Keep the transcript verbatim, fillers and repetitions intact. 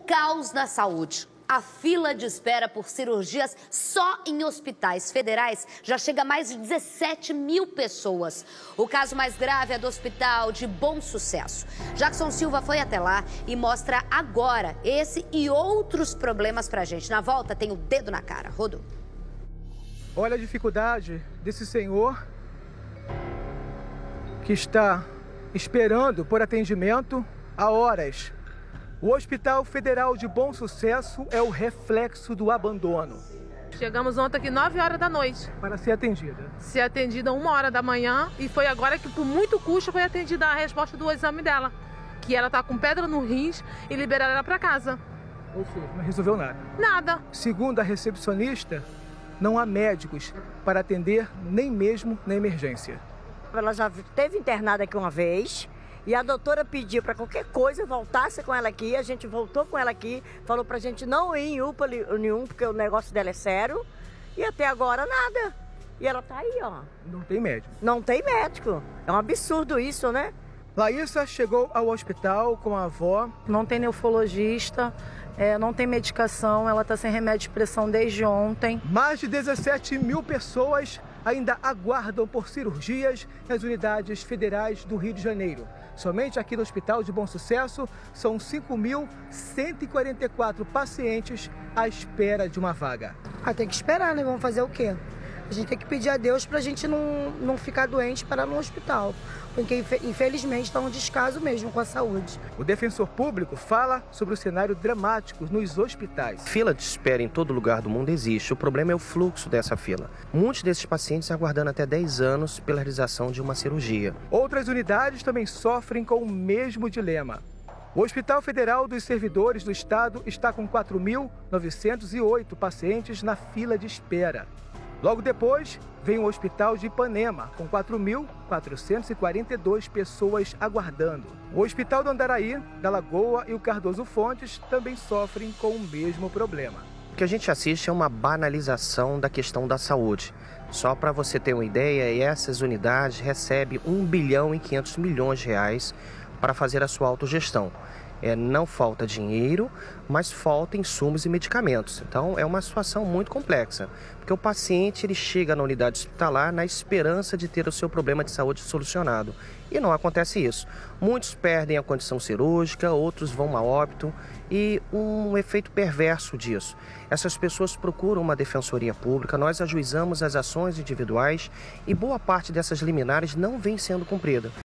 caos na saúde. A fila de espera por cirurgias só em hospitais federais já chega a mais de dezessete mil pessoas. O caso mais grave é do Hospital de Bom Sucesso. Jackson Silva foi até lá e mostra agora esse e outros problemas pra gente. Na volta tem o dedo na cara. Rodou. Olha a dificuldade desse senhor que está esperando por atendimento há horas. O Hospital Federal de Bom Sucesso é o reflexo do abandono. Chegamos ontem aqui nove horas da noite. Para ser atendida. Ser atendida uma hora da manhã e foi agora que por muito custo foi atendida a resposta do exame dela. Que ela está com pedra no rins e liberaram ela para casa. Ou seja, não resolveu nada. Nada. Segundo a recepcionista, não há médicos para atender nem mesmo na emergência. Ela já esteve internada aqui uma vez. E a doutora pediu para qualquer coisa voltasse com ela aqui, a gente voltou com ela aqui, falou pra gente não ir em U P A nenhum, porque o negócio dela é sério, e até agora nada. E ela tá aí, ó. Não tem médico. Não tem médico. É um absurdo isso, né? Laísa chegou ao hospital com a avó. Não tem nefrologista, é, não tem medicação, ela tá sem remédio de pressão desde ontem. Mais de dezessete mil pessoas ainda aguardam por cirurgias nas unidades federais do Rio de Janeiro. Somente aqui no Hospital de Bom Sucesso são cinco mil cento e quarenta e quatro pacientes à espera de uma vaga. Ah, tem que esperar, né? Vamos fazer o quê? A gente tem que pedir a Deus para a gente não, não ficar doente para ir no hospital. Porque, infelizmente, está um descaso mesmo com a saúde. O defensor público fala sobre o cenário dramático nos hospitais. Fila de espera em todo lugar do mundo existe. O problema é o fluxo dessa fila. Muitos desses pacientes aguardando até dez anos pela realização de uma cirurgia. Outras unidades também sofrem com o mesmo dilema. O Hospital Federal dos Servidores do Estado está com quatro mil novecentos e oito pacientes na fila de espera. Logo depois, vem o Hospital de Ipanema, com quatro mil quatrocentos e quarenta e duas pessoas aguardando. O Hospital do Andaraí, da Lagoa e o Cardoso Fontes também sofrem com o mesmo problema. O que a gente assiste é uma banalização da questão da saúde. Só para você ter uma ideia, essas unidades recebem um bilhão e quinhentos milhões de reais para fazer a sua autogestão. É, não falta dinheiro, mas falta insumos e medicamentos. Então é uma situação muito complexa, porque o paciente ele chega na unidade hospitalar na esperança de ter o seu problema de saúde solucionado. E não acontece isso. Muitos perdem a condição cirúrgica, outros vão a óbito e um efeito perverso disso. Essas pessoas procuram uma defensoria pública, nós ajuizamos as ações individuais e boa parte dessas liminares não vem sendo cumprida.